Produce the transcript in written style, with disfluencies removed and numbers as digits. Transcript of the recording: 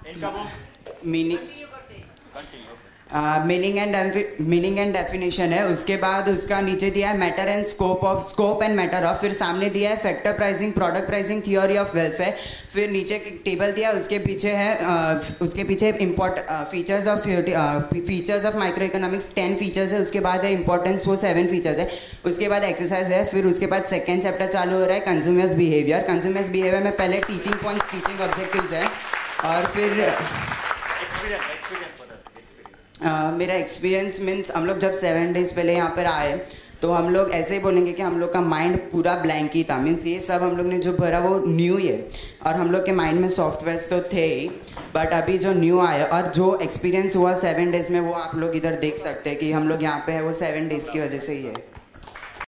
Meaning and definition है। उसके बाद उसका नीचे दिया है matter and scope and matter of. फिर सामने दिया है factor pricing, product pricing, theory of wealth है। फिर नीचे टेबल दिया है, उसके पीछे features of micro economics 10 features है। उसके बाद है इंपॉर्टेंस, वो 7 फीचर्स है। उसके बाद एक्सरसाइज है। फिर उसके बाद सेकेंड चैप्टर चालू हो रहा है कंज्यूमर्स बिहेवियर। कंज्यूमर्स बिहेवियर में पहले टीचिंग पॉइंट्स, टीचिंग ऑब्जेक्टिव्स है। और फिर मेरा एक्सपीरियंस मीन्स हम लोग जब 7 डेज पहले यहाँ पर आए तो हम लोग ऐसे ही बोलेंगे कि हम लोग का माइंड पूरा ब्लैंक ही था। मीन्स ये सब हम लोग ने जो भरा वो न्यू ही है, और हम लोग के माइंड में सॉफ्टवेयर्स तो थे ही, बट अभी जो न्यू आया और जो एक्सपीरियंस हुआ 7 डेज़ में वो आप लोग इधर देख सकते हैं कि हम लोग यहाँ पे है वो 7 डेज़ की वजह से ही है।